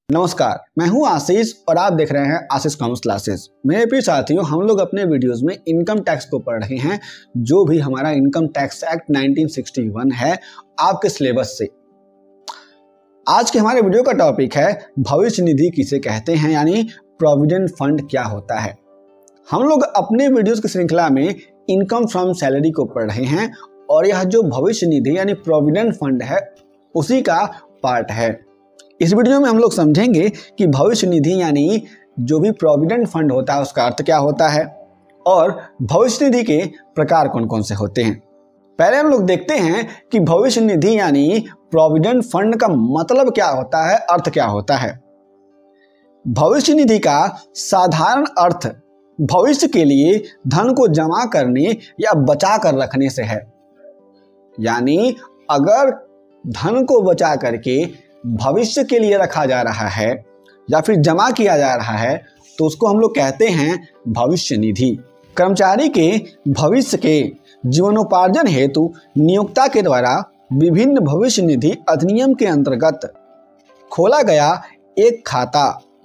नमस्कार, मैं हूं आशीष और आप देख रहे हैं आशीष कॉमर्स क्लासेस। मेरे प्रिय साथियों, हम लोग अपने वीडियोस में इनकम टैक्स को पढ़ रहे हैं, जो भी हमारा इनकम टैक्स एक्ट 1961 है आपके सिलेबस से। आज के हमारे वीडियो का टॉपिक है भविष्य निधि किसे कहते हैं, यानी प्रोविडेंट फंड क्या होता है। हम लोग अपने वीडियोस की श्रृंखला में इनकम फ्रॉम सैलरी को पढ़ रहे हैं और यह जो भविष्य निधि यानी प्रोविडेंट फंड है उसी का पार्ट है। इस वीडियो में हम लोग समझेंगे कि भविष्य निधि यानी जो भी प्रोविडेंट फंड होता है उसका अर्थ क्या होता है और भविष्य निधि के प्रकार कौन कौन से होते हैं। पहले हम लोग देखते हैं कि भविष्य निधि यानी प्रोविडेंट फंड का मतलब क्या होता है, अर्थ क्या होता है। भविष्य निधि का साधारण अर्थ भविष्य के लिए धन को जमा करने या बचा कर रखने से है। यानी अगर धन को बचा करके भविष्य के लिए रखा जा रहा है या फिर जमा किया जा रहा है तो उसको हम लोग कहते हैं भविष्य निधि। कर्मचारी के भविष्य के जीवनोपार्जन हेतु नियोक्ता के द्वारा विभिन्न भविष्य निधि अधिनियम के अंतर्गत खोला गया एक खाता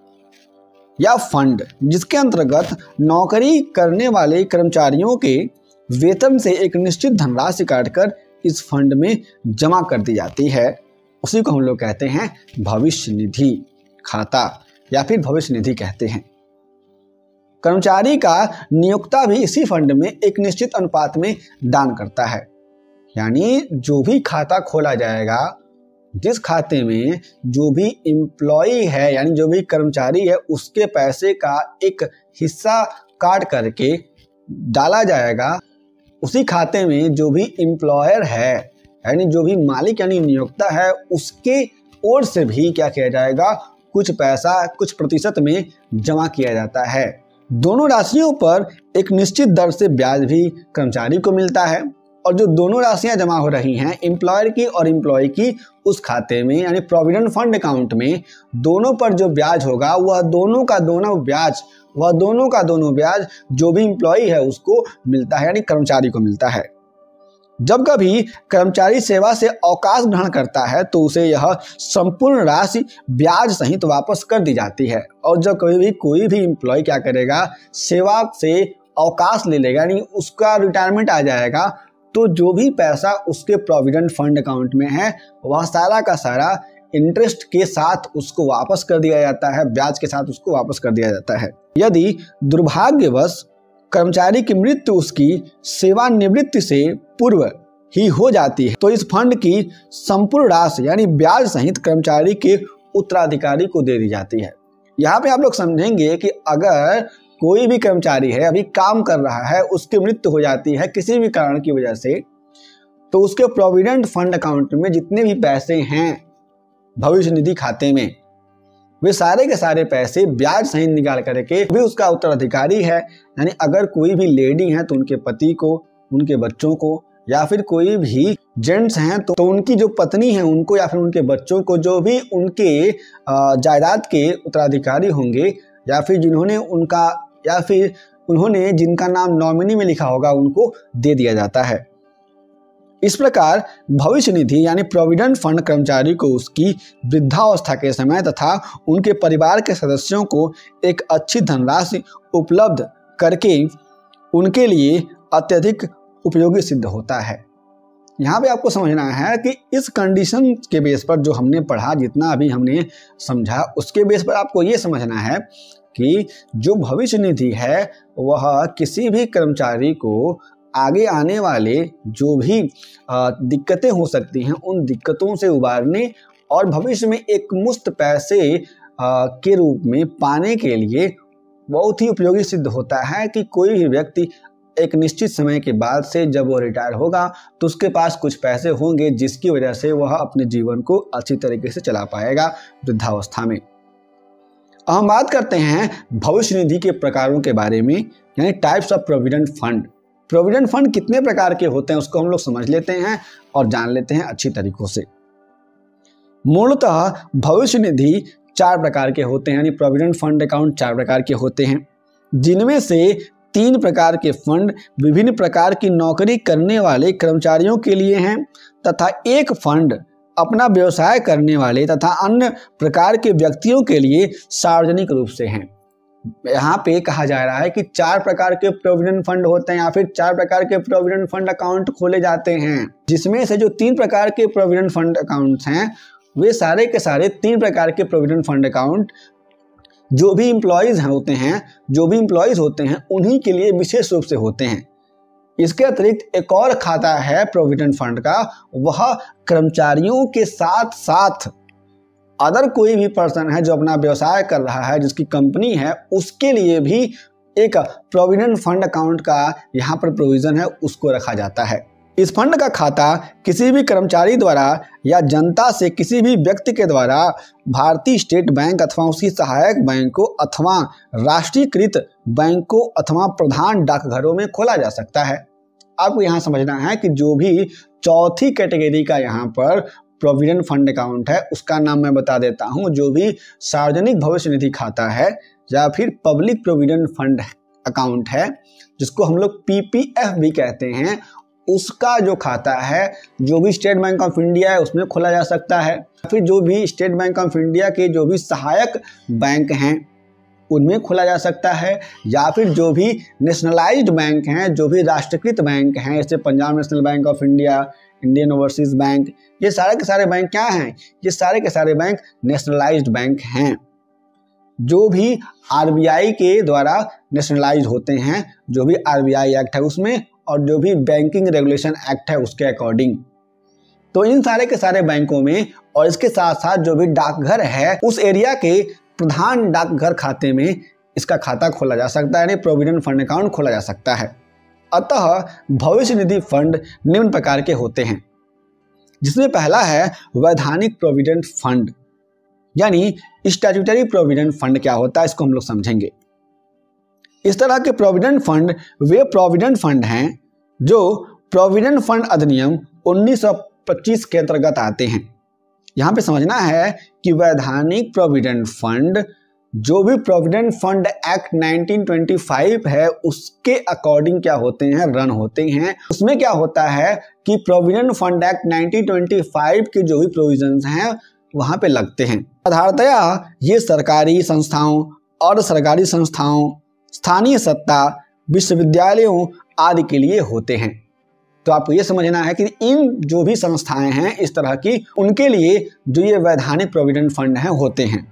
या फंड, जिसके अंतर्गत नौकरी करने वाले कर्मचारियों के वेतन से एक निश्चित धनराशि काटकर इस फंड में जमा कर दी जाती है, उसी को हम लोग कहते हैं भविष्य निधि खाता या फिर भविष्य निधि कहते हैं। कर्मचारी का नियोक्ता भी इसी फंड में एक निश्चित अनुपात में दान करता है। यानी जो भी खाता खोला जाएगा, जिस खाते में जो भी एम्प्लॉय है यानी जो भी कर्मचारी है उसके पैसे का एक हिस्सा काट करके डाला जाएगा, उसी खाते में जो भी एम्प्लॉयर है यानी जो भी मालिक यानी नियोक्ता है उसके ओर से भी क्या किया जाएगा, कुछ पैसा कुछ प्रतिशत में जमा किया जाता है। दोनों राशियों पर एक निश्चित दर से ब्याज भी कर्मचारी को मिलता है और जो दोनों राशियां जमा हो रही हैं एम्प्लॉयर की और एम्प्लॉय की उस खाते में यानी प्रोविडेंट फंड अकाउंट में, दोनों पर जो ब्याज होगा वह दोनों का दोनों ब्याज जो भी एम्प्लॉय है उसको मिलता है यानी कर्मचारी को मिलता है। जब कभी कर्मचारी सेवा से अवकाश ग्रहण करता है तो उसे यह संपूर्ण राशि ब्याज सहित वापस कर दी जाती है। और जब कोई भी एम्प्लॉय क्या करेगा, सेवा से अवकाश ले लेगा यानी उसका रिटायरमेंट आ जाएगा, तो जो भी पैसा उसके प्रोविडेंट फंड अकाउंट में है वह सारा का सारा इंटरेस्ट के साथ उसको वापस कर दिया जाता है, ब्याज के साथ उसको वापस कर दिया जाता है। यदि दुर्भाग्यवश कर्मचारी की मृत्यु उसकी सेवानिवृत्ति से पूर्व ही हो जाती है तो इस फंड की संपूर्ण राशि यानी ब्याज सहित कर्मचारी के उत्तराधिकारी को दे दी जाती है। यहाँ पे आप लोग समझेंगे कि अगर कोई भी कर्मचारी है, अभी काम कर रहा है, उसकी मृत्यु हो जाती है किसी भी कारण की वजह से, तो उसके प्रोविडेंट फंड अकाउंट में जितने भी पैसे हैं भविष्य निधि खाते में, वे सारे के सारे पैसे ब्याज सहित निकाल करके भी उसका उत्तराधिकारी है। यानी अगर कोई भी लेडी है तो उनके पति को, उनके बच्चों को, या फिर कोई भी जेंट्स हैं तो उनकी जो पत्नी है उनको या फिर उनके बच्चों को, जो भी उनके जायदाद के उत्तराधिकारी होंगे या फिर उन्होंने जिनका नाम नॉमिनी में लिखा होगा उनको दे दिया जाता है। इस प्रकार भविष्य निधि यानी प्रोविडेंट फंड कर्मचारी को उसकी वृद्धावस्था के समय तथा उनके परिवार के सदस्यों को एक अच्छी धनराशि उपलब्ध करके उनके लिए अत्यधिक उपयोगी सिद्ध होता है। यहाँ पे आपको समझना है कि इस कंडीशन के बेस पर जो हमने पढ़ा, जितना अभी हमने समझा, उसके बेस पर आपको ये समझना है कि जो भविष्य निधि है वह किसी भी कर्मचारी को आगे आने वाले जो भी दिक्कतें हो सकती हैं उन दिक्कतों से उबारने और भविष्य में एक मुश्त पैसे के रूप में पाने के लिए बहुत ही उपयोगी सिद्ध होता है। कि कोई भी व्यक्ति एक निश्चित समय के बाद से जब वो रिटायर होगा तो उसके पास कुछ पैसे होंगे जिसकी वजह से वह अपने जीवन को अच्छी तरीके से चला पाएगा वृद्धावस्था में। हम बात करते हैं भविष्य निधि के प्रकारों के बारे में, यानी types of provident fund. Provident fund कितने प्रकार के होते हैं उसको हम लोग समझ लेते हैं और जान लेते हैं अच्छी तरीकों से। मूलतः भविष्य निधि 4 प्रकार के होते हैं, यानी प्रोविडेंट फंड अकाउंट 4 प्रकार के होते हैं, जिनमें से 3 प्रकार के फंड विभिन्न प्रकार की नौकरी करने वाले कर्मचारियों के लिए हैं तथा एक फंड अपना व्यवसाय करने वाले तथा अन्य प्रकार के व्यक्तियों के लिए सार्वजनिक रूप से हैं। यहाँ पे कहा जा रहा है कि 4 प्रकार के प्रोविडेंट फंड होते हैं या फिर 4 प्रकार के प्रोविडेंट फंड अकाउंट खोले जाते हैं, जिसमें से जो 3 प्रकार के प्रोविडेंट फंड अकाउंट्स हैं वे सारे के सारे 3 प्रकार के प्रोविडेंट फंड अकाउंट जो भी इम्प्लॉयज होते हैं उन्हीं के लिए विशेष रूप से होते हैं। इसके अतिरिक्त एक और खाता है प्रोविडेंट फंड का, वह कर्मचारियों के साथ साथ अदर कोई भी पर्सन है जो अपना व्यवसाय कर रहा है, जिसकी कंपनी है, उसके लिए भी एक प्रोविडेंट फंड अकाउंट का यहाँ पर प्रोविजन है, उसको रखा जाता है। इस फंड का खाता किसी भी कर्मचारी द्वारा या जनता से किसी भी व्यक्ति के द्वारा भारतीय स्टेट बैंक अथवा उसकी सहायक बैंकों अथवा राष्ट्रीयकृत बैंकों अथवा प्रधान डाकघरों में खोला जा सकता है। आपको यहाँ समझना है कि जो भी चौथी कैटेगरी का यहाँ पर प्रोविडेंट फंड अकाउंट है उसका नाम मैं बता देता हूँ। जो भी सार्वजनिक भविष्य निधि खाता है या फिर पब्लिक प्रोविडेंट फंड अकाउंट है, जिसको हम लोग PPF भी कहते हैं, उसका जो खाता है जो भी स्टेट बैंक ऑफ इंडिया है उसमें खोला जा सकता है। फिर जो भी स्टेट बैंक ऑफ इंडिया के जो भी सहायक बैंक हैं उनमें खोला जा सकता है, या फिर जो भी नेशनलाइज्ड बैंक हैं, जो भी राष्ट्रीयकृत बैंक हैं, जैसे Punjab National Bank of India, Indian Overseas Bank, ये सारे के सारे बैंक क्या हैं? ये सारे के सारे बैंक नेशनलाइज्ड बैंक हैं, जो भी RBI के द्वारा नेशनलाइज्ड होते हैं, जो भी RBI एक्ट है उसमें और जो भी बैंकिंग रेगुलेशन एक्ट है उसके अकॉर्डिंग। तो इन सारे के सारे बैंकों में और इसके साथ साथ जो भी डाकघर है उस एरिया के प्रधान डाकघर खाते में इसका खाता खोला जा सकता है, यानी प्रोविडेंट फंड अकाउंट खोला जा सकता है। अतः भविष्य निधि फंड निम्न प्रकार के होते हैं, जिसमें पहला है वैधानिक प्रोविडेंट फंड, यानी स्टैट्यूटरी प्रोविडेंट फंड क्या होता है इसको हम लोग समझेंगे। इस तरह के प्रोविडेंट फंड वे प्रोविडेंट फंड हैं जो प्रोविडेंट फंड अधिनियम 1925 के अंतर्गत आते हैं। यहाँ पे समझना है कि वैधानिक प्रोविडेंट फंड जो भी प्रोविडेंट फंड एक्ट 1925 है उसके अकॉर्डिंग क्या होते हैं, रन होते हैं। उसमें क्या होता है कि प्रोविडेंट फंड एक्ट 1925 के जो भी प्रोविजंस हैं वहाँ पे लगते हैं। साधारणतया ये सरकारी संस्थाओं और सरकारी संस्थाओं, स्थानीय सत्ता, विश्वविद्यालयों आदि के लिए होते हैं। तो आपको ये समझना है कि इन जो भी संस्थाएं हैं इस तरह की, उनके लिए जो ये वैधानिक प्रोविडेंट फंड हैं होते हैं।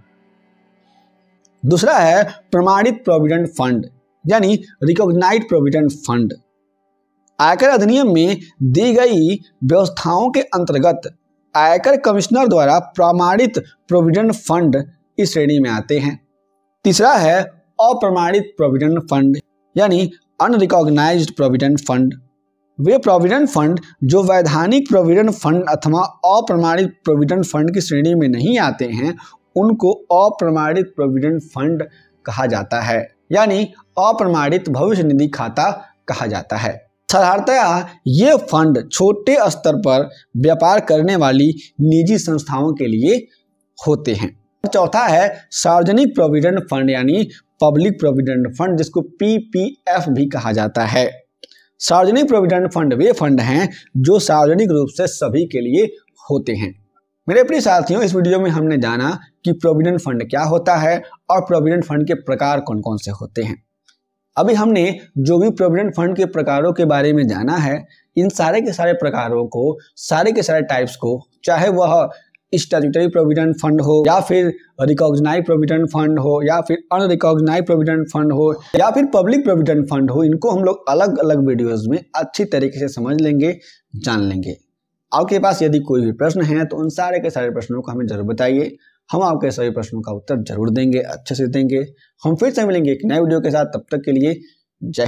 दूसरा है प्रमाणित प्रोविडेंट फंड, यानी रिकॉग्नाइज्ड प्रोविडेंट फंड। आयकर अधिनियम में दी गई व्यवस्थाओं के अंतर्गत आयकर कमिश्नर द्वारा प्रमाणित प्रोविडेंट फंड इस श्रेणी में आते हैं। तीसरा है अप्रमाणित प्रोविडेंट फंड, यानी अनरिकॉग्नाइज्ड प्रोविडेंट फंड। वे प्रोविडेंट फंड जो वैधानिक प्रोविडेंट फंड अथवा अप्रमाणित प्रोविडेंट फंड की श्रेणी में नहीं आते हैं उनको अप्रमाणित प्रोविडेंट फंड कहा जाता है, यानी अप्रमाणित भविष्य निधि खाता कहा जाता है। साधारणतया ये फंड छोटे स्तर पर व्यापार करने वाली निजी संस्थाओं के लिए होते हैं। चौथा है सार्वजनिक प्रोविडेंट फंड, यानी पब्लिक प्रोविडेंट फंड, जिसको PPF भी कहा जाता है। सार्वजनिक प्रोविडेंट फंड वे फंड हैं जो सार्वजनिक रूप से सभी के लिए होते हैं। मेरे प्रिय साथियों, इस वीडियो में हमने जाना कि प्रोविडेंट फंड क्या होता है और प्रोविडेंट फंड के प्रकार कौन कौन से होते हैं। अभी हमने जो भी प्रोविडेंट फंड के प्रकारों के बारे में जाना है, इन सारे के सारे प्रकारों को, सारे के सारे टाइप्स को, चाहे वह स्टैट्यूटरी प्रोविडेंट फंड हो या फिर रिकॉग्नाइज्ड प्रोविडेंट फंड हो या फिर अनरिकॉग्नाइज्ड प्रोविडेंट फंड हो या फिर पब्लिक प्रोविडेंट फंड हो, इनको हम लोग अलग अलग वीडियोस में अच्छी तरीके से समझ लेंगे, जान लेंगे। आपके पास यदि कोई भी प्रश्न है तो उन सारे के सारे प्रश्नों को हमें जरूर बताइए, हम आपके सभी प्रश्नों का उत्तर जरूर देंगे, अच्छे से देंगे। हम फिर से मिलेंगे एक नए वीडियो के साथ, तब तक के लिए जय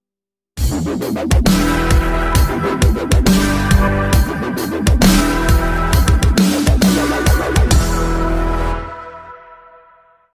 हिंद।